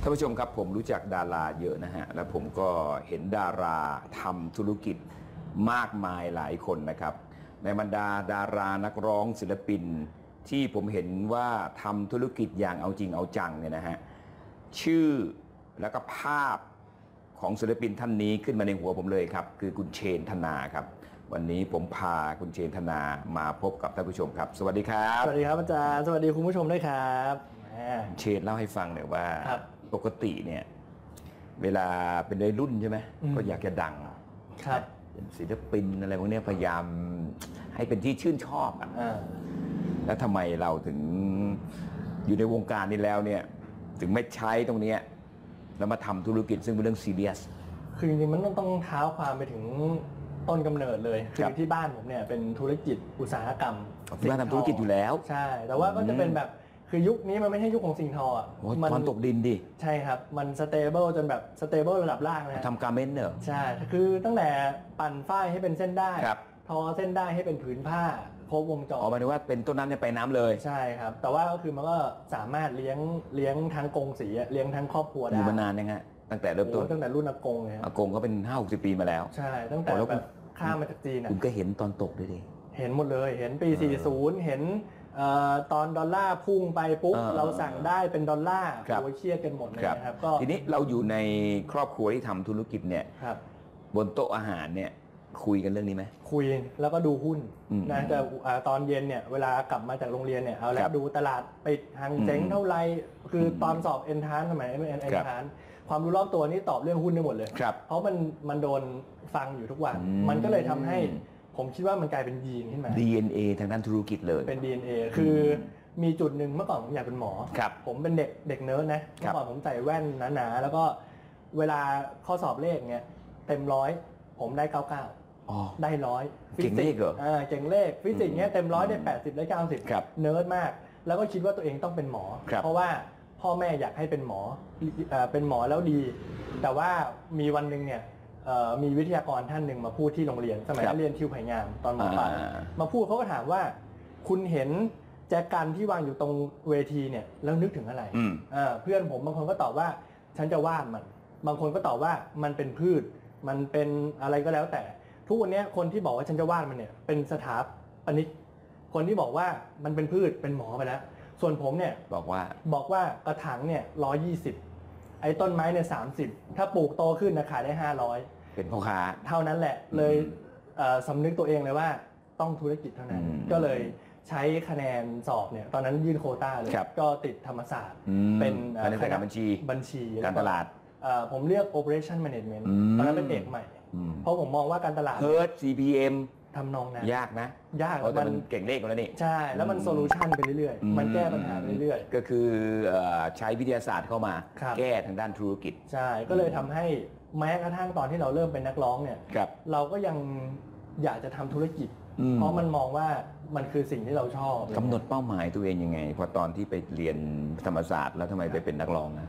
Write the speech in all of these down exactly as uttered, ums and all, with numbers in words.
ท่านผู้ชมครับผมรู้จักดาราเยอะนะฮะแล้วผมก็เห็นดาราทำธุรกิจมากมายหลายคนนะครับในบรรดาดารานักร้องศิลปินที่ผมเห็นว่าทำธุรกิจอย่างเอาจริงเอาจังเนี่ยนะฮะชื่อแล้วก็ภาพของศิลปินท่านนี้ขึ้นมาในหัวผมเลยครับคือคุณเชนธนาครับวันนี้ผมพาคุณเชนธนามาพบกับท่านผู้ชมครับสวัสดีครับสวัสดีครับอาจารย์สวัสดีคุณผู้ชมด้วยครับเชนเล่าให้ฟังหน่อยว่าปกติเนี่ยเวลาเป็นวัยรุ่นใช่ไหมก็อยากจะดังครับเป็นศิลปินอะไรพวกนี้พยายามให้เป็นที่ชื่นชอบอ่ะแล้วทำไมเราถึงอยู่ในวงการนี้แล้วเนี่ยถึงไม่ใช้ตรงนี้แล้วมาทำธุรกิจซึ่งเป็นเรื่องซีเรียสคือจริงๆมันต้องต้องเท้าความไปถึงต้นกำเนิดเลยคือที่บ้านผมเนี่ยเป็นธุรกิจอุตสาหกรรมที่บ้านทำธุรกิจอยู่แล้วใช่แต่ว่าก็จะเป็นแบบคือยุคนี้มันไม่ใช่ยุคของสิ่งทออ่ะมันตอนตกดินดิใช่ครับมันสเตเบิลจนแบบสเตเบิลระดับล่างนะทำการเมนต์เนอะใช่คือตั้งแต่ปั่นฝ้ายให้เป็นเส้นได้ทอเส้นได้ให้เป็นผืนผ้าครบวงจรอ๋อหมายถึงว่าเป็นต้นน้ำเนี่ยไปน้ำเลยใช่ครับแต่ว่าก็คือมันก็สามารถเลี้ยงเลี้ยงทั้งกงสีเลี้ยงทั้งครอบครัวได้อยู่มานานยังไงตั้งแต่เริ่มต้นตั้งแต่รุ่นอากงเลยอากงก็เป็นห้าหกสิบปีมาแล้วใช่ตั้งแต่แบบข้ามมาจากจีนคุณก็เห็นตอนตกด้วยดิเห็นหมดเลยเห็นปีสี่สิบเห็นตอนดอลลาร์พุ่งไปปุ๊บเราสั่งได้เป็นดอลลาร์โอ้ยเครียดกันหมดเลยนะครับก็ทีนี้เราอยู่ในครอบครัวที่ทำธุรกิจเนี่ยบนโต๊ะอาหารเนี่ยคุยกันเรื่องนี้ไหมคุยแล้วก็ดูหุ้นนะแต่ตอนเย็นเนี่ยเวลากลับมาจากโรงเรียนเนี่ยเอาแล้วดูตลาดไปทางเจ๊งเท่าไรคือตอนสอบเอ็นทานสมัยเอ็นทานความรู้รอบตัวนี่ตอบเรื่องหุ้นได้หมดเลยเพราะมันมันโดนฟังอยู่ทุกวันมันก็เลยทำให้ผมคิดว่ามันกลายเป็นยีนขึ้นมาดี เอ็น เอ ทางด้านธุรกิจเลยเป็น ดี เอ็น เอ คือมีจุดหนึ่งเมื่อก่อนผมอยากเป็นหมอผมเป็นเด็กเด็กเนิร์ดนะเมื่อก่อนผมใส่แว่นหนาๆแล้วก็เวลาข้อสอบเลขเงี้ยเต็มร้อยผมได้เก้าสิบเก้าได้ร้อยเก่งเลขเหรออ่าเก่งเลขฟิสิกส์เงี้ยเต็มร้อยได้แปดสิบได้เก้าสิบเนิร์ดมากแล้วก็คิดว่าตัวเองต้องเป็นหมอเพราะว่าพ่อแม่อยากให้เป็นหมอเป็นหมอแล้วดีแต่ว่ามีวันหนึ่งเนี่ยมีวิทยากรท่านหนึ่งมาพูดที่โรงเรียนสมัยเรียนทิวไผ่งามตอนม.ปลายมาพูดเขาก็ถามว่าคุณเห็นแจกันที่วางอยู่ตรงเวทีเนี่ยแล้วนึกถึงอะไรเพื่อนผมบางคนก็ตอบว่าฉันจะวาดมันบางคนก็ตอบว่ามันเป็นพืชมันเป็นอะไรก็แล้วแต่ทุกวันนี้คนที่บอกว่าฉันจะวาดมันเนี่ยเป็นสถาปนิกคนที่บอกว่ามันเป็นพืชเป็นหมอไปแล้วส่วนผมเนี่ยบอกว่าบอกว่ากระถางเนี่ยร้อยยี่สิบไอ้ต้นไม้เนี่ยสามสิบถ้าปลูกโตขึ้นนะขายได้ห้าร้อยเป็นพ่อค้าเท่านั้นแหละเลยสำนึกตัวเองเลยว่าต้องธุรกิจเท่านั้นก็เลยใช้คะแนนสอบเนี่ยตอนนั้นยื่นโควต้าเลยก็ติดธรรมศาสตร์เป็นคณะบัญชีบัญชีการตลาดผมเลือก operation management ตอนนั้นเป็นเอกใหม่เพราะผมมองว่าการตลาดเฮิร์ท ซี พี เอ็มทำนองนั้นยากนะยากเพราะมันเก่งเลขแล้วนี่ใช่แล้วมันโซลูชันไปเรื่อยๆมันแก้ปัญหาไปเรื่อยๆก็คือใช้วิทยาศาสตร์เข้ามาแก้ทางด้านธุรกิจใช่ก็เลยทำให้แม้กระทั่งตอนที่เราเริ่มเป็นนักร้องเนี่ยเราก็ยังอยากจะทำธุรกิจเพราะมันมองว่ามันคือสิ่งที่เราชอบกำหนดเป้าหมายตัวเองยังไงพอตอนที่ไปเรียนธรรมศาสตร์แล้วทำไมไปเป็นนักร้องนะ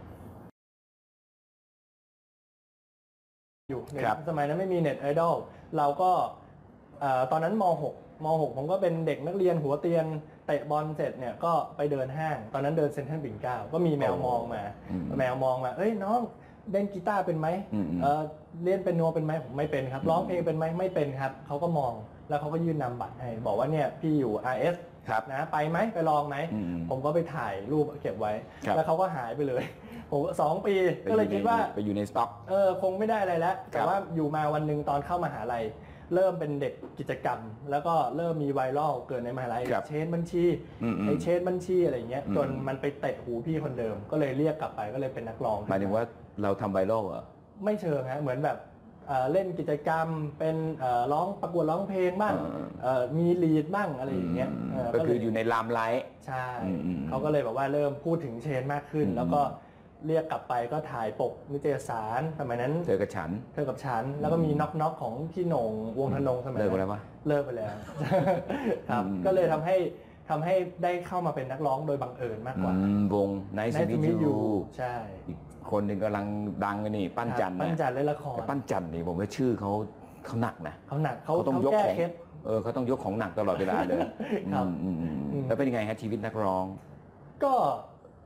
อยู่สมัยนั้นไม่มีเน็ตไอดอลเราก็ตอนนั้นม หก ม หกผมก็เป็นเด็กนักเรียนหัวเตียงเตะบอลเสร็จเนี่ยก็ไปเดินห้างตอนนั้นเดินเซ็นทรัลปิ่นเกล้าก็มีแมวมองมาแมวมองมาเอ้ยน้องเล่นกีตาร์เป็นไหมเล่นเป็นโนเป็นไหมผมไม่เป็นครับร้องเพลงเป็นไหมไม่เป็นครับเขาก็มองแล้วเขาก็ยื่นนามบัตรให้บอกว่าเนี่ยพี่อยู่ อาร์ เอส นะไปไหมไปลองไหมผมก็ไปถ่ายรูปเก็บไว้แล้วเขาก็หายไปเลยผมสองปีก็เลยคิดว่าไปอยู่ในสต็อกเออคงไม่ได้อะไรแล้วแต่ว่าอยู่มาวันหนึ่งตอนเข้ามหาลัยเริ่มเป็นเด็กกิจกรรมแล้วก็เริ่มมีไวรัลเกิดในมหาลัยเชนบัญชีไอเชนบัญชีอะไรเงี้ยจนมันไปเตะหูพี่คนเดิมก็เลยเรียกกลับไปก็เลยเป็นนักร้องหมายถึงว่าเราทำไวรัลเหรอไม่เชิงฮะเหมือนแบบเล่นกิจกรรมเป็นร้องประกวดร้องเพลงบ้างมีลีดบ้างอะไรอย่างเงี้ยก็คืออยู่ในลามไลท์ใช่เขาก็เลยบอกว่าเริ่มพูดถึงเชนมากขึ้นแล้วก็เรียกกลับไปก็ถ่ายปกนิตยสารสมัยนั้นเธอกับฉันเธอกับฉันแล้วก็มีน็อกน็อกของพี่โหน่งวงธนงสมัยนั้นเลิกไปแล้วปะเลิกไปแล้วครับก็เลยทำให้ทำให้ได้เข้ามาเป็นนักร้องโดยบังเอิญมากกว่าวงไนท์ซิมิยูใช่อีกคนหนึ่งกำลังดังนี่ปั้นจันปั้นจันเล่นละครปั้นจันนี่ผมว่าชื่อเขาเขาหนักนะเขาหนักเขาต้องยกของเออเขาต้องยกของหนักตลอดเวลาเลยแล้วเป็นยังไงฮะชีวิตนักร้องก็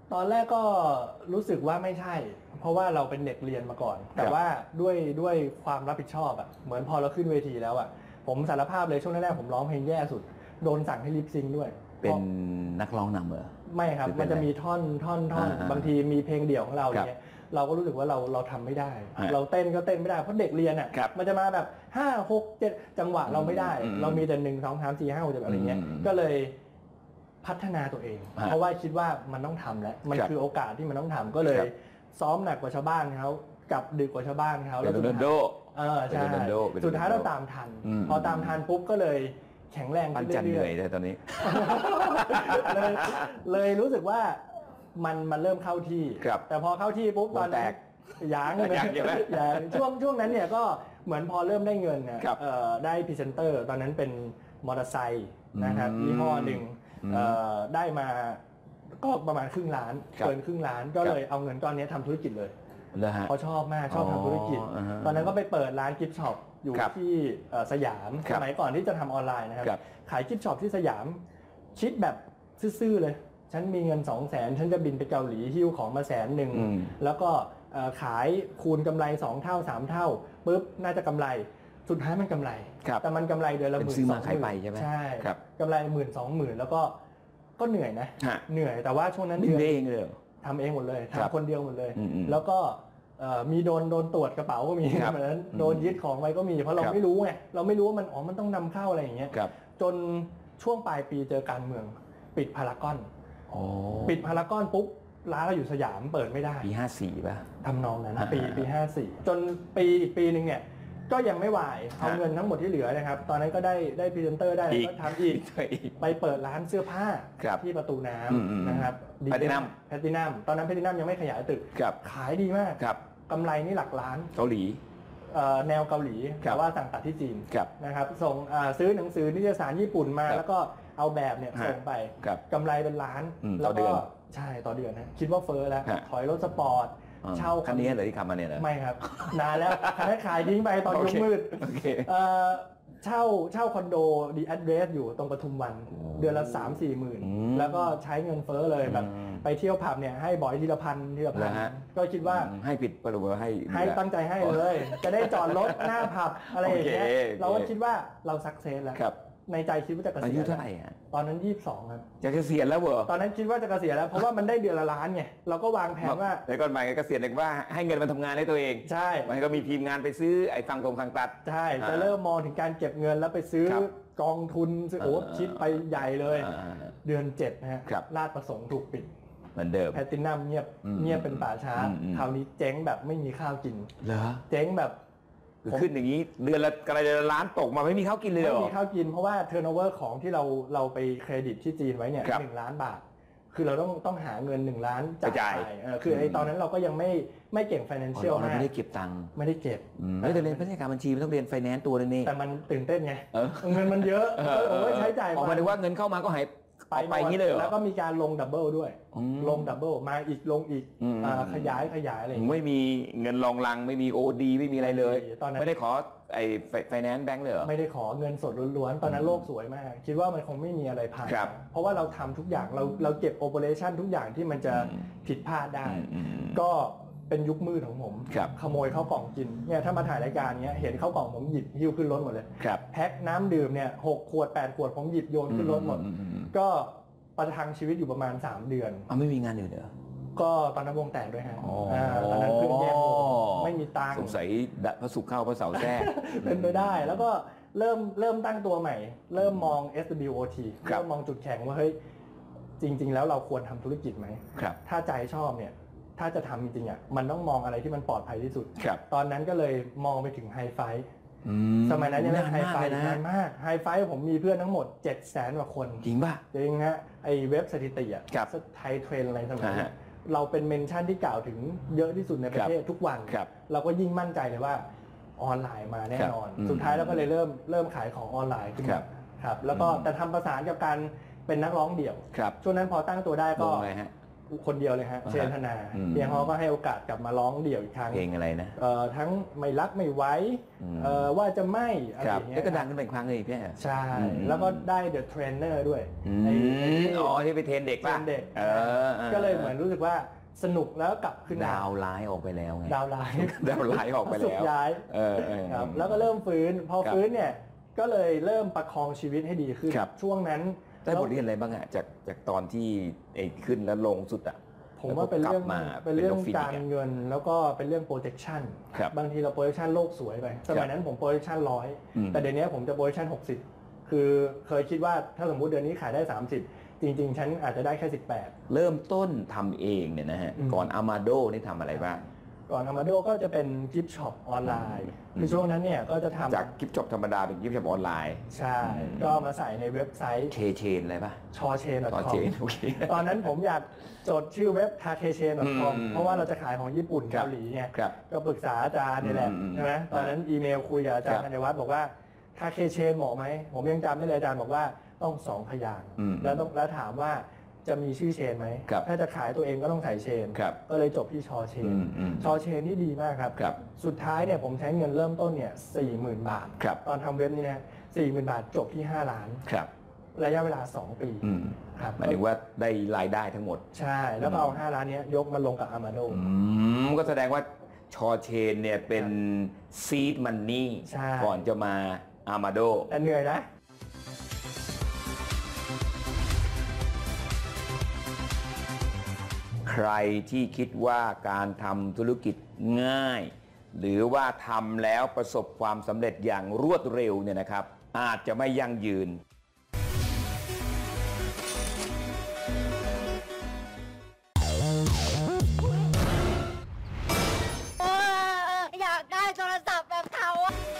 ตอนแรกก็รู้สึกว่าไม่ใช่ เพราะว่าเราเป็นเด็กเรียนมาก่อน แต่ว่าด้วยด้วยความรับผิดชอบอ่ะเหมือนพอเราขึ้นเวทีแล้วอ่ะผมสารภาพเลยช่วงแรกๆผมร้องเพลงแย่สุดโดนสั่งให้ลิปซิงค์ด้วยเป็นนักร้องนำเหรอไม่ครับมันจะมีท่อนท่อนท่อนบางทีมีเพลงเดี่ยวของเราอย่างเงี้ยเราก็รู้สึกว่าเราเราทำไม่ได้ เราเต้นก็เต้นไม่ได้เพราะเด็กเรียนอ่ะมันจะมาแบบห้าหกเจ็ดจังหวะเราไม่ได้เรามีแต่หนึ่งสองสามสี่ห้าหกอะไรเงี้ยก็เลยพัฒนาตัวเองเพราะว่าคิดว่ามันต้องทำแล้วมันคือโอกาสที่มันต้องทำก็เลยซ้อมหนักกว่าชาวบ้านเขากับดึกกว่าชาวบ้านเขาแล้วสุดท้ายเออใช่สุดท้ายเราตามทันพอตามทันปุ๊บก็เลยแข็งแรงขึ้นเรื่อยๆเหนื่อยเลยตอนนี้เลยเลยรู้สึกว่ามันมันเริ่มเข้าที่แต่พอเข้าที่ปุ๊บตอนแตกยางเลยอย่างช่วงช่วงนั้นเนี่ยก็เหมือนพอเริ่มได้เงินเนี่ยได้พรีเซนเตอร์ตอนนั้นเป็นมอเตอร์ไซค์นะครับยี่ห้อหนึ่งได้มาก็ประมาณครึ่งล้านเกินครึ่งล้านก็เลยเอาเงินก้อนนี้ทำธุรกิจเลยเพราะชอบมากชอบทำธุรกิจตอนนั้นก็ไปเปิดร้านกิฟต์ช็อปอยู่ที่สยามสมัยก่อนที่จะทำออนไลน์นะครับขายกิฟต์ช็อปที่สยามคิดแบบซื่อๆเลยฉันมีเงินสองแสนฉันจะบินไปเกาหลีหิ้วของมาแสนหนึ่งแล้วก็ขายคูณกำไรสองเท่าสามเท่าปุ๊บน่าจะกำไรสุดท้ายมันกำไรแต่มันกำไรเดือนละหมื่นสองหมื่นใช่กำไรหมื่นสองหมื่นแล้วก็ก็เหนื่อยนะเหนื่อยแต่ว่าช่วงนั้นเดือนเองเลยทำเองหมดเลยทำคนเดียวหมดเลยแล้วก็มีโดนโดนตรวจกระเป๋าก็มีเหมือนนั้นโดนยึดของไว้ก็มีเพราะเราไม่รู้ไงเราไม่รู้ว่ามันอ๋อมันต้องนำเข้าอะไรอย่างเงี้ยจนช่วงปลายปีเจอการเมืองปิดพารากอนปิดพารากอนปุ๊บร้านเราอยู่สยามเปิดไม่ได้ปีห้าสี่ป่ะทำนองนั้นปีปีห้าสี่จนปีอีกปีนึงเนี่ยก็ยังไม่ไหวเอาเงินทั้งหมดที่เหลือนะครับตอนนั้นก็ได้ได้พรีเซนเตอร์ได้ก็ทำอีกไปเปิดร้านเสื้อผ้าที่ประตูน้ำนะครับแพลตินัมแพลตินัมตอนนั้นแพลตินัมยังไม่ขยายตึกขายดีมากกำไรนี่หลักล้านเกาหลีแนวเกาหลีแต่ว่าสั่งตัดที่จีนนะครับส่งซื้อหนังสือนิตยสารญี่ปุ่นมาแล้วก็เอาแบบเนี่ยส่งไปกำไรเป็นล้านแล้วก็ใช่ต่อเดือนนะคิดว่าเฟ้อแล้วถอยรถสปอร์ตเช่าคันนี้เลยที่ขับมาเนี่ยนะไม่ครับนานแล้วคันนั้นขายทิ้งไปตอนยุคมืดเช่าเช่าคอนโดดีแอดเรสอยู่ตรงปทุมวันเดือนละ สามสี่ หมื่นแล้วก็ใช้เงินเฟ้อเลยแบบไปเที่ยวผับเนี่ยให้บ่อยทีละพันทีละพันก็คิดว่าให้ผิดปรุให้ให้ตั้งใจให้เลยจะได้จอดรถหน้าผับอะไรอย่างเงี้ยเราก็คิดว่าเราสักเซสแล้วในใจคิดว่าจะเกษียณอายุเท่าไหร่อ่ะตอนนั้นยี่สิบสองครับจะเกษียณแล้วเหรอตอนนั้นคิดว่าจะเกษียณแล้วเพราะว่ามันได้เดือนละล้านไงเราก็วางแผนว่าแต่ก่อนหมายเกษียณเรียกว่าให้เงินมันทำงานให้ตัวเองใช่มันก็มีทีมงานไปซื้อไอ้ฟังตรงฟังตัดใช่จะเริ่มมองถึงการเก็บเงินแล้วไปซื้อกองทุนโอ้คิดไปใหญ่เลยเดือนเจ็ดนะฮะลาดประสงค์ถูกปิดเหมือนเดิมแพลตินัมเงียบเงียบเป็นป่าช้าคราวนี้เจ๊งแบบไม่มีข้าวกินเหรอเจ๊งแบบขึ้นอย่างนี้เดือนละกระไรล้านตกมาไม่มีข้าวกินเลยเหรอไม่มีข้าวกินเพราะว่าเทอร์โนเวอร์ของที่เราเราไปเครดิตที่จีนไว้เนี่ยหนึ่งล้านบาทคือเราต้องต้องหาเงินหนึ่งล้านจ่ายคือไอ้ตอนนั้นเราก็ยังไม่ไม่เก่ง financial มากไม่ได้เก็บตังค์ไม่ได้เก็บไม่ได้เรียนพัฒนาการบัญชีมันต้องเรียน finance ตัวนึงนี่แต่มันตื่นเต้นไงเงินมันเยอะโอ้ยใช้จ่ายออกมาถึงว่าเงินเข้ามาก็หายไปไปงี้เลยแล้วก็มีการลงดับเบิลด้วยลงดับเบิลมาอีกลงอีกขยายขยายอะไรไม่มีเงินรองรังไม่มี โอ ดี ไม่มีอะไรเลยไม่ได้ขอไอ้ไฟแนนซ์แบงค์เลยเหรอไม่ได้ขอเงินสดล้วนๆตอนนั้นโลกสวยมากคิดว่ามันคงไม่มีอะไรผ่านเพราะว่าเราทำทุกอย่างเราเราเก็บโอเปอเรชั่นทุกอย่างที่มันจะผิดพลาดได้ก็เป็นยุคมืดของผมขโมยข้าวกล่องกินเนี่ยถ้ามาถ่ายรายการเนี้ยเห็นข้าวกล่องผมหยิบหิ้วขึ้นรถหมดเลยแพ็คน้ำดื่มเนี่ยหกขวดแปดขวดผมหยิบโยนขึ้นรถหมดก็ประทังชีวิตอยู่ประมาณสามเดือนอ๋อไม่มีงานอื่นเหรอก็ตอนนั้นวงแตกด้วยฮะตอนนั้นเพิ่งแยกวงไม่มีตังค์สงสัยพระศุกร์เข้าพระเสาร์แทรกเป็นไปได้แล้วก็เริ่มเริ่มตั้งตัวใหม่เริ่มมอง เอส ดับเบิลยู โอ ที เริ่มมองจุดแข็งว่าเฮ้ยจริงๆแล้วเราควรทำธุรกิจไหมถ้าใจชอบเนี่ยถ้าจะทำจริงๆอ่ะมันต้องมองอะไรที่มันปลอดภัยที่สุดตอนนั้นก็เลยมองไปถึงไฮไฟสมัยนั้นยังไม่ไฮไฟนานมากไฮไฟผมมีเพื่อนทั้งหมด เจ็ดแสน กว่าคนจริงป่ะจริงฮะไอเว็บสถิติอ่ะไทยเทรนอะไรสมัยนั้นเราเป็นเมนชั่นที่กล่าวถึงเยอะที่สุดในประเทศทุกวันเราก็ยิ่งมั่นใจเลยว่าออนไลน์มาแน่นอนสุดท้ายเราก็เลยเริ่มเริ่มขายของออนไลน์ขึ้นมาครับแล้วก็แต่ทำประสานกับการเป็นนักร้องเดี่ยวช่วงนั้นพอตั้งตัวได้ก็คนเดียวเลยฮะเชนธนาเฮียฮอก็ให้โอกาสกลับมาร้องเดี่ยวอีกครั้งเพลงอะไรนะเอ่อทั้งไม่รักไม่ไว้เอ่อว่าจะไม่อะไรอย่างเงี้ยแล้วก็ดังขึ้นไปอีกครั้งเลยพี่ใช่แล้วก็ได้ The Trainer ด้วยอ๋อที่ไปเทรนเด็กป่ะเด็กก็เลยเหมือนรู้สึกว่าสนุกแล้วกลับขึ้นดาวร้ายออกไปแล้วไงดาวร้ายดาวร้ายออกไปแล้วสุดย้ายครับแล้วก็เริ่มฟื้นพอฟื้นเนี่ยก็เลยเริ่มประคองชีวิตให้ดีขึ้นช่วงนั้นได้บทเรียนอะไรบ้างอะจากจากตอนที่ไอ้ขึ้นแล้วลงสุดอะผมว่าเป็นเรื่องเป็นเรื่องการเงินแล้วก็เป็นเรื่อง protection บางทีเรา protection โลกสวยไปสมัยนั้นผม protection ร้อยแต่เดี๋ยวนี้ผมจะ protection หกสิบคือเคยคิดว่าถ้าสมมุติเดือนนี้ขายได้สามสิบจริงๆฉันอาจจะได้แค่สิบแปดเริ่มต้นทำเองเนี่ยนะฮะก่อน Amado นี่ทำอะไรบ้างก่อน Amado ก็จะเป็นกิฟต์ช็อปออนไลน์ในช่วงนั้นเนี่ยก็จะทำจากกิฟต์ช็อปธรรมดาเป็นกิฟต์ช็อปออนไลน์ใช่ก็มาใส่ในเว็บไซต์เคเชนอะไรป่ะชอเชน .com ตอนนั้นผมอยากจดชื่อเว็บ คาเคเชน .com เพราะว่าเราจะขายของญี่ปุ่นเกาหลีไงก็ปรึกษาอาจารย์นี่แหละใช่ไหมตอนนั้นอีเมลคุยกับอาจารย์ธัญวัฒน์บอกว่าคาเคเชนเหมาะไหมผมยังจำได้เลยอาจารย์บอกว่าต้องสองพยางค์แล้วต้องแล้วถามว่าจะมีชื่อเชนไหมถ้าจะขายตัวเองก็ต้องใส่เชนก็เลยจบที่ชอเชนชอเชนนี่ดีมากครับสุดท้ายเนี่ยผมใช้เงินเริ่มต้นเนี่ยสี่หมื่นบาทตอนทำเว็บนี้นะสี่หมื่นบาทจบที่ห้าล้านระยะเวลาสองปีครับหมายถึงว่าได้รายได้ทั้งหมดใช่แล้วก็เอาห้าล้านนี้ยกมาลงกับ Amado ก็แสดงว่าชอเชนเนี่ยเป็นซีดมันนี่ก่อนจะมา Amado แต่เหนื่อยนะใครที่คิดว่าการทำธุรกิจง่ายหรือว่าทำแล้วประสบความสำเร็จอย่างรวดเร็วเนี่ยนะครับอาจจะไม่ยั่งยืนอยากได้โทรศัพท์แบบเขา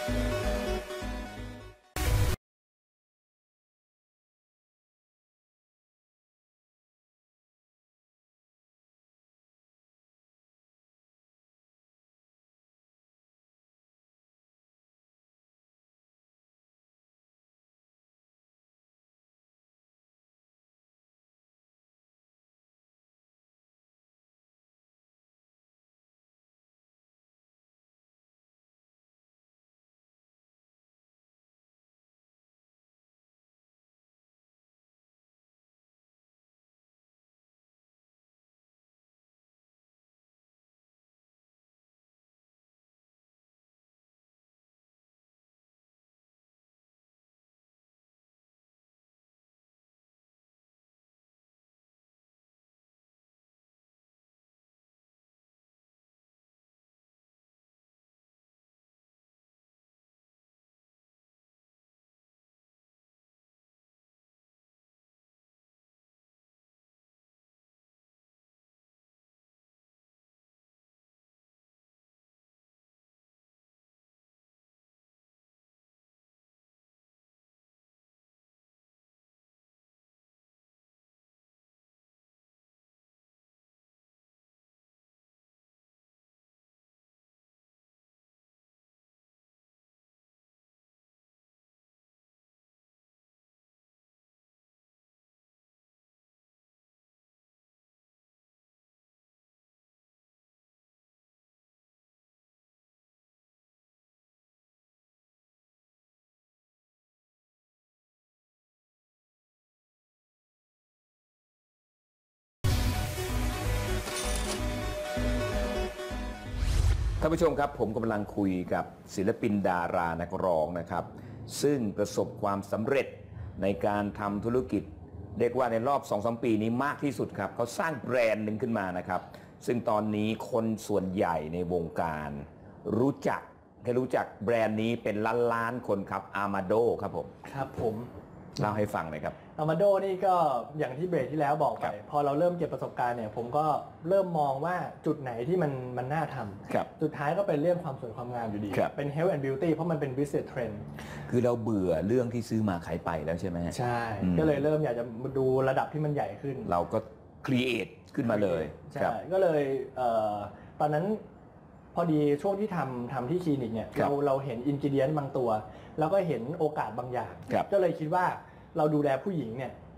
ท่านผู้ชมครับผมกำลังคุยกับศิลปินดารานักร้องนะครับซึ่งประสบความสำเร็จในการทำธุรกิจเรียกว่าในรอบ สองสาม ปีนี้มากที่สุดครับเขาสร้างแบรนด์หนึ่งขึ้นมานะครับซึ่งตอนนี้คนส่วนใหญ่ในวงการรู้จักให้รู้จักแบรนด์นี้เป็นล้านล้านคนครับ Amado ครับผมครับผมเล่าให้ฟังหน่อยครับ Amado นี่ก็อย่างที่เบรกที่แล้วบอกไปพอเราเริ่มเก็บประสบการณ์เนี่ยผมก็เริ่มมองว่าจุดไหนที่มันมันน่าทำสุดท้ายก็เป็นเรื่องความสวยความงามอยู่ดีเป็น health and beauty เพราะมันเป็น business trend คือเราเบื่อเรื่องที่ซื้อมาขายไปแล้วใช่ไหมใช่ก็เลยเริ่มอยากจะดูระดับที่มันใหญ่ขึ้นเราก็ create ขึ้นมาเลยใช่ก็เลยตอนนั้นพอดีช่วงที่ทำทำที่คลินิกเนี่ยเราเราเห็นอินกิเดียนบางตัวแล้วก็เห็นโอกาสบางอย่างก็เลยคิดว่าเราดูแลผู้หญิงเนี่ย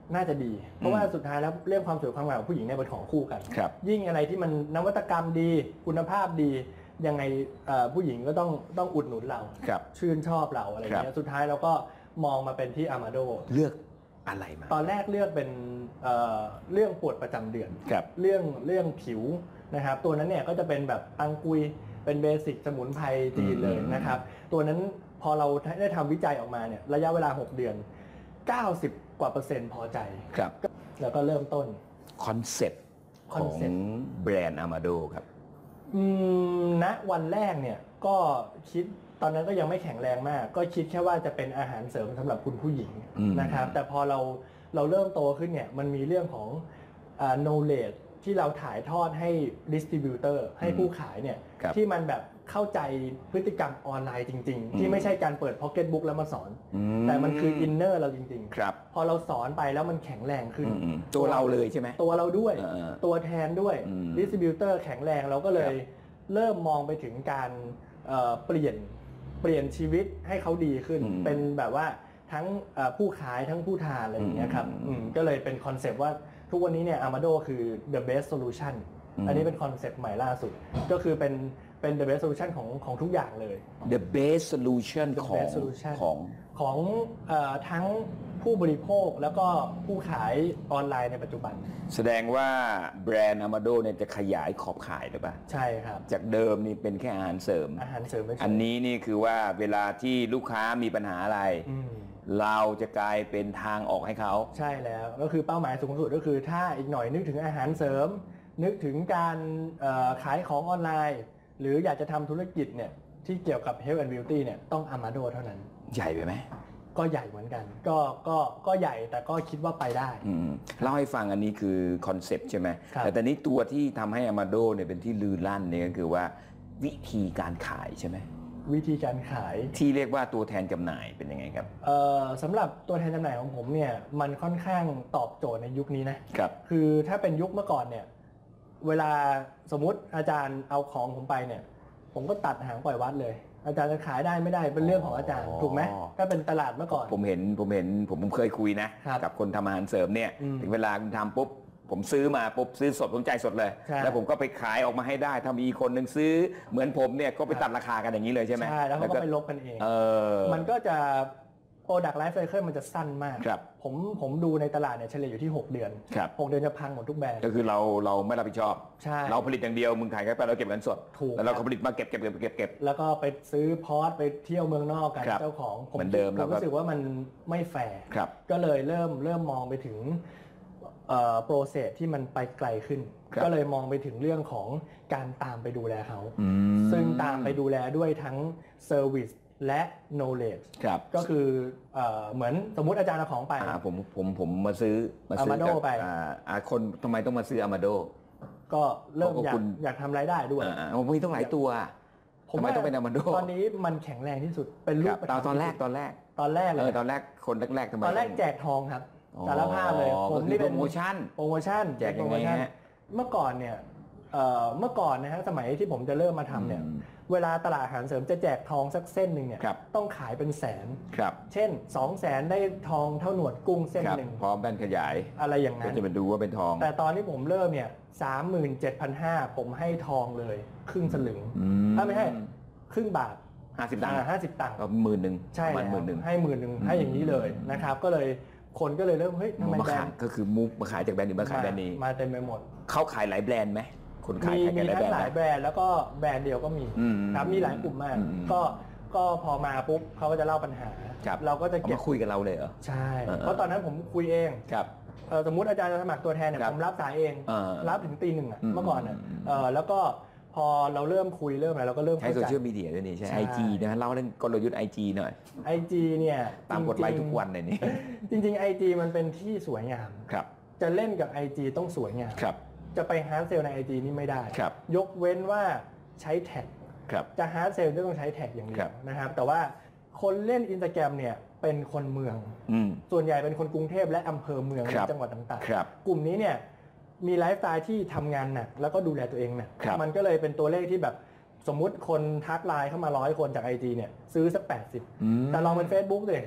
น่าจะดีเพราะว่าสุดท้ายแล้วเรื่องความสวยความงามของผู้หญิงเนี่ยเป็นของคู่กัน ยิ่งอะไรที่มันนวัตกรรมดีคุณภาพดียังไงผู้หญิงก็ต้องต้องอุดหนุนเราชื่นชอบเราอะไรอย่างเงี้ยสุดท้ายเราก็มองมาเป็นที่อามาโดเลือกอะไรมาตอนแรกเลือกเป็น เอ่อ เรื่องปวดประจำเดือนเรื่องเรื่องผิวนะครับตัวนั้นเนี่ยก็จะเป็นแบบตังกุยเป็นเบสิกสมุนไพรจีนเลยนะครับตัวนั้นพอเราได้ทำวิจัยออกมาเนี่ยระยะเวลาหกเดือนเก้าสิบกว่าเปอร์เซ็นต์พอใจครับแล้วก็เริ่มต้นคอนเซ็ปต์ของแบรนด์อามาโดครับอืมณวันแรกเนี่ยก็คิดตอนนั้นก็ยังไม่แข็งแรงมากก็คิดแค่ว่าจะเป็นอาหารเสริมสำหรับคุณผู้หญิงนะครับแต่พอเราเราเริ่มโตขึ้นเนี่ยมันมีเรื่องของอ่า knowledge ที่เราถ่ายทอดให้ distributor ให้ผู้ขายเนี่ยที่มันแบบเข้าใจพฤติกรรมออนไลน์จริงๆที่ไม่ใช่การเปิด pocket book แล้วมาสอนแต่มันคือ inner เราจริงๆพอเราสอนไปแล้วมันแข็งแรงขึ้นตัวเราเลยใช่ไหมตัวเราด้วยตัวแทนด้วย distributor แข็งแรงเราก็เลยเริ่มมองไปถึงการเปลี่ยนเปลี่ยนชีวิตให้เขาดีขึ้นเป็นแบบว่าทั้งผู้ขายทั้งผู้ทานอะไรอย่างเงี้ยครับก็เลยเป็นคอนเซปต์ว่าทุกวันนี้เนี่ย Amado คือ the best solution อันนี้เป็นคอนเซปต์ใหม่ล่าสุดก็คือเป็นเป็น the best solution ของของทุกอย่างเลย the best solution ของของของเอ่อทั้งผู้บริโภคแล้วก็ผู้ขายออนไลน์ในปัจจุบันแสดงว่าแบรนด์ Amado เนี่ยจะขยายขอบข่ายหรือเปล่าใช่ครับจากเดิมนี่เป็นแค่อาหารเสริมอาหารเสริมอันนี้นี่คือว่าเวลาที่ลูกค้ามีปัญหาอะไรเราจะกลายเป็นทางออกให้เขาใช่แล้วก็คือเป้าหมายสูงสุดก็คือถ้าอีกหน่อยนึกถึงอาหารเสริมนึกถึงการขายของออนไลน์หรืออยากจะทำธุรกิจเนี่ยที่เกี่ยวกับ Health and Beauty เนี่ยต้อง Amado เท่านั้นใหญ่ไปไหมก็ใหญ่เหมือนกันก็ก็ก็ใหญ่แต่ก็คิดว่าไปได้เล่าให้ฟังอันนี้คือคอนเซ็ปต์ใช่ไหมแต่ตอนนี้ตัวที่ทำให้ Amado เนี่ยเป็นที่ลือลั่นเนี่ยก็คือว่าวิธีการขายใช่ไหมวิธีการขายที่เรียกว่าตัวแทนจำหน่ายเป็นยังไงครับสำหรับตัวแทนจำหน่ายของผมเนี่ยมันค่อนข้างตอบโจทย์ในยุคนี้นะครับคือถ้าเป็นยุคเมื่อก่อนเนี่ยเวลาสมมุติอาจารย์เอาของผมไปเนี่ยผมก็ตัดหางปล่อยวัดเลยอาจารย์จะขายได้ไม่ได้เป็นเรื่องของอาจารย์ถูกไหมถ้าเป็นตลาดเมื่อก่อนผมเห็นผมเห็นผมผมเคยคุยนะกับคนทำอาหารเสริมเนี่ยถึงเวลาคุณทำปุ๊บผมซื้อมาปุ๊บซื้อสดผมจ่ายสดเลยแล้วผมก็ไปขายออกมาให้ได้ถ้ามีคนหนึ่งซื้อเหมือนผมเนี่ยก็ไปตัดราคากันอย่างนี้เลยใช่ไหมใช่แล้วเขาก็ไปลบกันเองมันก็จะ Product Life Cycle มันจะสั้นมากผมผมดูในตลาดเนี่ยเฉลี่ยอยู่ที่หกเดือนหกเดือนจะพังหมดทุกแบรนด์ก็คือเราเราไม่รับผิดชอบเราผลิตอย่างเดียวมึงขายแค่ไปเราเก็บเงินสดแล้วเราผลิตมาเก็บเก็บเก็บเก็บเก็บแล้วก็ไปซื้อพอร์ตไปเที่ยวเมืองนอกกันเจ้าของผมเหมือนเดิมผมรู้สึกว่ามันไม่แฟร์ก็เลยเริ่มเริ่มมองไปถึงโปรเซสที่มันไปไกลขึ้นก็เลยมองไปถึงเรื่องของการตามไปดูแลเขาซึ่งตามไปดูแลด้วยทั้งเซอร์วิสและ knowledge ก็คือเหมือนสมมุติอาจารย์เอาของไปผมผมผมมาซื้อมาซื้อกับคนทำไมต้องมาซื้อ Amado ก็เริ่มอยากอยากทำรายได้ด้วยผมมีต้องหลายตัวทำไมต้องเป็น Amado ตอนนี้มันแข็งแรงที่สุดเป็นรูปตอนตอนแรกตอนแรกตอนแรกเลยตอนแรกคนแรกๆทำไมตอนแรกแจกทองครับสารภาพเลยผมนี่เป็นโปรโมชั่นโปรโมชั่นแจกยังไงฮะเมื่อก่อนเนี่ยเมื่อก่อนนะฮะสมัยที่ผมจะเริ่มมาทำเนี่ยเวลาตลาดอาหารเสริมจะแจกทองสักเส้นหนึ่งเนี่ยต้องขายเป็นแสนเช่นสองแสนได้ทองเท่าหนวดกุ้งเส้นหนึ่งพร้อมแบนขยายอะไรอย่างนั้นจะมาดูว่าเป็นทองแต่ตอนที่ผมเริ่มเนี่ยสามหมื่นเจ็ดพันห้าผมให้ทองเลยครึ่งสลึงถ้าไม่ให้ครึ่งบาทห้าสิบตังค์ห้าสิบตังค์ก็หมื่นหนึ่งใช่แล้วให้หมื่นหนึ่งให้อย่างนี้เลยนะครับก็เลยคนก็เลยเริ่มเฮ้ยทำไมแบรนด์ก็คือมุกมาขายจากแบรนด์อื่นมาขายแบรนด์นี้มาเต็มไปหมดเขาขายหลายแบรนด์ไหมคนขายมีมีทั้งหลายแบรนด์แล้วก็แบรนด์เดียวก็มีครับมีหลายกลุ่มมากก็ก็พอมาปุ๊บเขาก็จะเล่าปัญหาเราก็จะเก็บมาคุยกับเราเลยเหรอใช่เพราะตอนนั้นผมคุยเองครับสมมุติอาจารย์จะสมัครตัวแทนเนี่ยผมรับสายเองรับถึงตีหนึ่งอ่ะเมื่อก่อนอ่ะแล้วก็พอเราเริ่มคุยเริ่มอะไรเราก็เริ่มใช้โซเชียลมีเดียด้วยนี่ใช้ไอจีนะเล่าเรื่องกลยุทธ์ไอจีหน่อยไอจีเนี่ยตามกดไลค์ทุกวันเลยนี่จริงๆไอจีมันเป็นที่สวยงามครับจะเล่นกับ ไอ จี ต้องสวยงามครับจะไปฮาร์ดเซลใน ไอ จี นี่ไม่ได้ยกเว้นว่าใช้แท็กจะฮาร์ดเซลก็ต้องใช้แท็กอย่างเดียวนะครับแต่ว่าคนเล่น Instagram เนี่ยเป็นคนเมืองส่วนใหญ่เป็นคนกรุงเทพและอำเภอเมืองในจังหวัดต่างๆกลุ่มนี้เนี่ยมีไลฟ์สไตล์ที่ทำงานหนักแล้วก็ดูแลตัวเองหนักมันก็เลยเป็นตัวเลขที่แบบสมมุติคนทักไลน์เข้ามาร้อยคนจาก ไอ จี เนี่ยซื้อสักแปดสิบแต่ลองเป็น Facebook เลย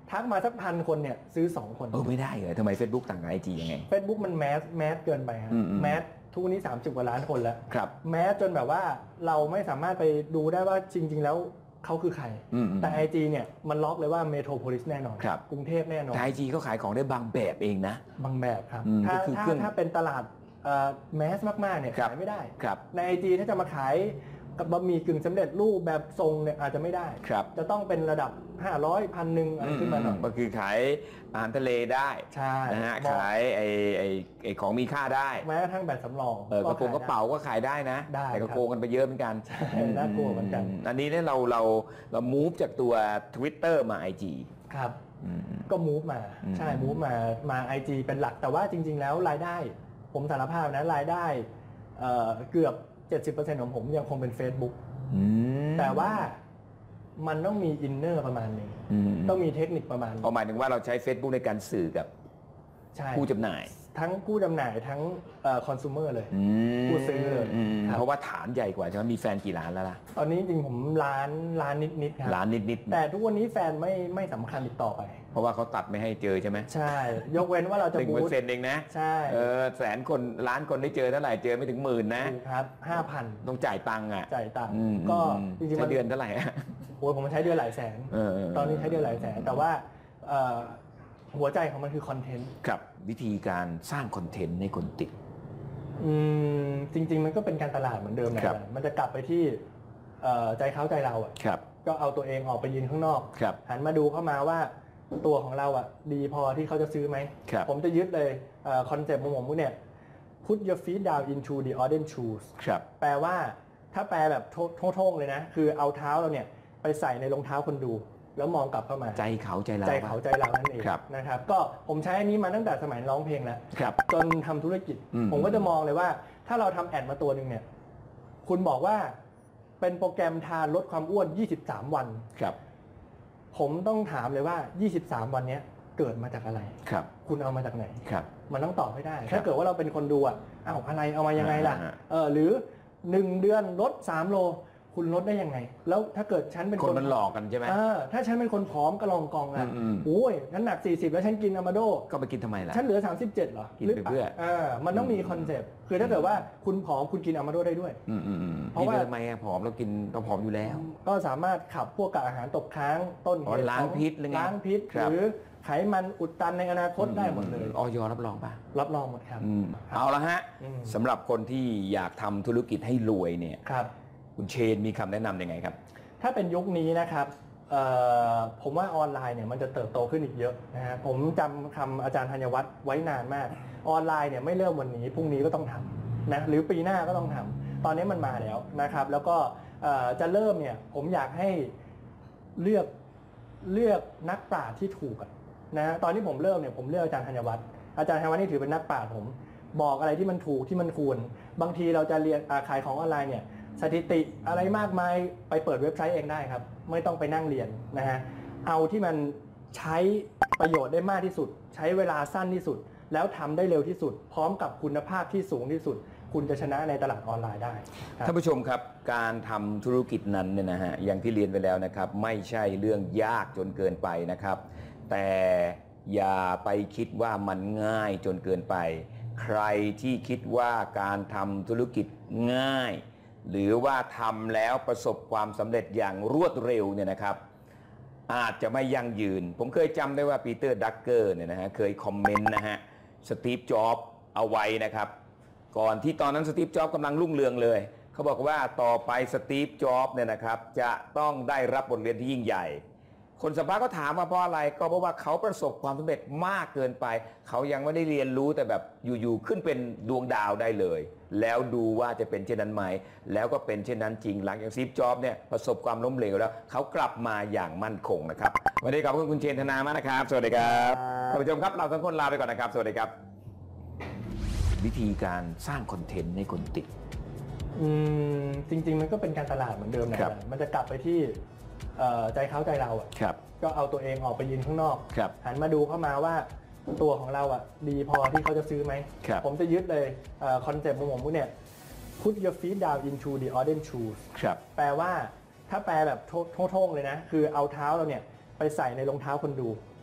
ทักมาสักพันคนเนี่ยซื้อสองคนเออไม่ได้เหรอทำไม Facebook ต่างกับ ไอ จี ยังไง Facebook มันแมสแมสเกินไปครับแมสทุกวันนี้สามสิบกว่าล้านคนแล้วครับแมสจนแบบว่าเราไม่สามารถไปดูได้ว่าจริงๆแล้วเขาคือใครแต่ ไอ จี เนี่ยมันล็อกเลยว่าเมโทรโพลิสแน่นอนกรุงเทพแน่นอนแต่ ไอ จี เขาขายของได้บางแบบเองนะบางแบบครับถ้าถ้าถ้าเป็นตลาดแมสมากๆเนี่ยขายไม่ได้ใน ไอ จี ถ้าจะมาขายกับบะหมี่กึ่งสำเร็จรูปแบบทรงเนี่ยอาจจะไม่ได้จะต้องเป็นระดับห้าร้อยพันหนึ่งอะไรขึ้นมาหน่อยก็คือขายอาหารทะเลได้นะฮะขายไอ้ไอ้ไอ้ของมีค่าได้แม้กระทั่งแบบสำรองเออกระโปรงกระเป๋าก็ขายได้นะแต่กระโปรงกันไปเยอะเหมือนกันน่ากลัวเหมือนกันอันนี้เนี่ยเราเราเรา move จากตัว Twitter มา ไอ จีครับก็ move มาใช่ move มามา ไอ จี เป็นหลักแต่ว่าจริงๆแล้วรายได้ผมสารภาพนะรายได้เกือบ เจ็ดสิบเปอร์เซ็นต์ ของผมยังคงเป็น Facebook แต่ว่ามันต้องมีอินเนอร์ประมาณนึงต้องมีเทคนิคประมาณเอาหมายถึงว่าเราใช้ Facebook ในการสื่อกับผู้จำหน่ายทั้งผู้จำหน่ายทั้งคอน sumer เลยผู้ซื้อเลยเพราะว่าฐานใหญ่กว่าใช่ไหมมีแฟนกี่ล้านแล้วล่ะตอนนี้จริงผมล้านล้านนิดๆครับล้านนิดๆแต่ทุกวันนี้แฟนไม่ไม่สำคัญอีกต่อไปเพราะว่าเขาตัดไม่ให้เจอใช่ไหมใช่ยกเว้นว่าเราจะบูสต์หนึ่งเปอร์เซ็นต์เองนะใช่เออแสนคนล้านคนได้เจอเท่าไหร่เจอไม่ถึงหมื่นนะครับห้าพันต้องจ่ายตังค์อ่ะจ่ายตังค์ก็จริงๆมันเดือนเท่าไหร่โอ้ยผมใช้เดือนหลายแสนตอนนี้ใช้เดือนหลายแสนแต่ว่าหัวใจของมันคือคอนเทนต์ครับวิธีการสร้างคอนเทนต์ให้คนติดอืมจริงๆมันก็เป็นการตลาดเหมือนเดิมแหละมันจะกลับไปที่ใจเขาใจเราอ่ะก็เอาตัวเองออกไปยืนข้างนอกหันมาดูเข้ามาว่าตัวของเราอ่ะดีพอที่เขาจะซื้อไหมผมจะยึดเลยคอนเซ็ปต์ของผมเนี่ย put your feet down into the audience shoes แปลว่าถ้าแปลแบบโท่งๆเลยนะคือเอาเท้าเราเนี่ยไปใส่ในรองเท้าคนดูแล้วมองกลับเข้ามาใจเขาใจเราใจเขาใจเรานั่นเองนะครับก็ผมใช้อันนี้มาตั้งแต่สมัยร้องเพลงแล้วจนทำธุรกิจผมก็จะมองเลยว่าถ้าเราทำแอดมาตัวหนึ่งเนี่ยคุณบอกว่าเป็นโปรแกรมทานลดความอ้วนยี่สิบสามวันครับผมต้องถามเลยว่ายี่สิบสามวันนี้เกิดมาจากอะไรครับคุณเอามาจากไหนครับมันต้องตอบให้ได้ถ้าเกิดว่าเราเป็นคนดูอ่ะอ้าวอะไรเอามายังไงล่ะเออหรือหนึ่งเดือนลดสามโลคุณลดได้ยังไงแล้วถ้าเกิดฉันเป็นคนมันหลอกกันใช่ไหมถ้าฉันเป็นคนผอมกระลองกองอ่ะโอ้ยฉันหนักสี่สิบแล้วฉันกินอะมาโดก็ไปกินทำไมล่ะฉันเหลือสามสิบเจ็ดเหรอกินไปเพื่อมันต้องมีคอนเซปต์คือถ้าเกิดว่าคุณผอมคุณกินอะมาโดได้ด้วยเพราะว่าทำไมผอมเรากินเราผอมอยู่แล้วก็สามารถขับพวกกับอาหารตกค้างต้นเหตุล้างพิษล้างพิษหรือไขมันอุดตันในอนาคตได้หมดเลยอย.รับรองป่ะรับรองหมดครับเอาละฮะสำหรับคนที่อยากทำธุรกิจให้รวยเนี่ยคุณเชนมีคำแนะนำยังไงครับถ้าเป็นยุคนี้นะครับผมว่าออนไลน์เนี่ยมันจะเติบโตขึ้นอีกเยอะนะฮะผมจำคำอาจารย์ธัญวัฒน์ไว้นานมากออนไลน์เนี่ยไม่เริ่มวันนี้พรุ่งนี้ก็ต้องทำนะหรือปีหน้าก็ต้องทำตอนนี้มันมาแล้วนะครับแล้วก็จะเริ่มเนี่ยผมอยากให้เลือกเลือกนักปราชญ์ที่ถูกนะตอนที่ผมเริ่มเนี่ยผมเลือกอาจารย์ธัญวัฒน์อาจารย์ธัญวัฒน์นี่ถือเป็นนักปราชญ์ผมบอกอะไรที่มันถูกที่มันควรบางทีเราจะเรียนขายของออนไลน์เนี่ยสถิติอะไรมากมายไปเปิดเว็บไซต์เองได้ครับไม่ต้องไปนั่งเรียนนะฮะเอาที่มันใช้ประโยชน์ได้มากที่สุดใช้เวลาสั้นที่สุดแล้วทำได้เร็วที่สุดพร้อมกับคุณภาพที่สูงที่สุดคุณจะชนะในตลาดออนไลน์ได้ท่านผู้ชมครับการทำธุรกิจนั้นเนี่ยนะฮะอย่างที่เรียนไปแล้วนะครับไม่ใช่เรื่องยากจนเกินไปนะครับแต่อย่าไปคิดว่ามันง่ายจนเกินไปใครที่คิดว่าการทำธุรกิจง่ายหรือว่าทำแล้วประสบความสำเร็จอย่างรวดเร็วเนี่ยนะครับอาจจะไม่ยั่งยืนผมเคยจำได้ว่าปีเตอร์ดักเกอร์เนี่ยนะฮะเคยคอมเมนต์นะฮะสตีฟจ็อบส์เอาไว้นะครับก่อนที่ตอนนั้นสตีฟจ็อบส์กำลังรุ่งเรืองเลยเขาบอกว่าต่อไปสตีฟจ็อบส์เนี่ยนะครับจะต้องได้รับบทเรียนที่ยิ่งใหญ่คนสัมภาษณ์ก็ถามว่าเพราะอะไรก็เพราะว่าเขาประสบความสำเร็จมากเกินไปเขายังไม่ได้เรียนรู้แต่แบบอยู่ๆขึ้นเป็นดวงดาวได้เลยแล้วดูว่าจะเป็นเช่นนั้นไหมแล้วก็เป็นเช่นนั้นจริงหลังจากสตีฟจ็อบส์เนี่ยประสบความล้มเหลวแล้วเขากลับมาอย่างมั่นคงนะครับวันนี้ขอบคุณคุณเชนธนามากนะครับสวัสดีครับท่านผู้ชมครับเราทั้งคนลาไปก่อนนะครับสวัสดีครับวิธีการสร้างคอนเทนต์ให้คนติดอืมจริงๆมันก็เป็นการตลาดเหมือนเดิมนะมันจะกลับไปที่ใจเขาใจเราอ่ะก็เอาตัวเองออกไปยืนข้างนอกหันมาดูเข้ามาว่าตัวของเราอ่ะดีพอที่เขาจะซื้อไหมผมจะยึดเลยคอนเซ็ปต์ของผมเนี่ย put your feet down into the audience shoes แปลว่าถ้าแปลแบบโท่งๆเลยนะคือเอาเท้าเราเนี่ยไปใส่ในรองเท้าคนดู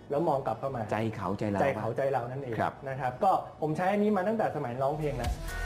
แล้วมองกลับเข้ามาใจเขาใจเราใจเขาใจเรานั่นเองครับนะครับก็ผมใช้อันนี้มาตั้งแต่สมัยร้องเพลงแล้ว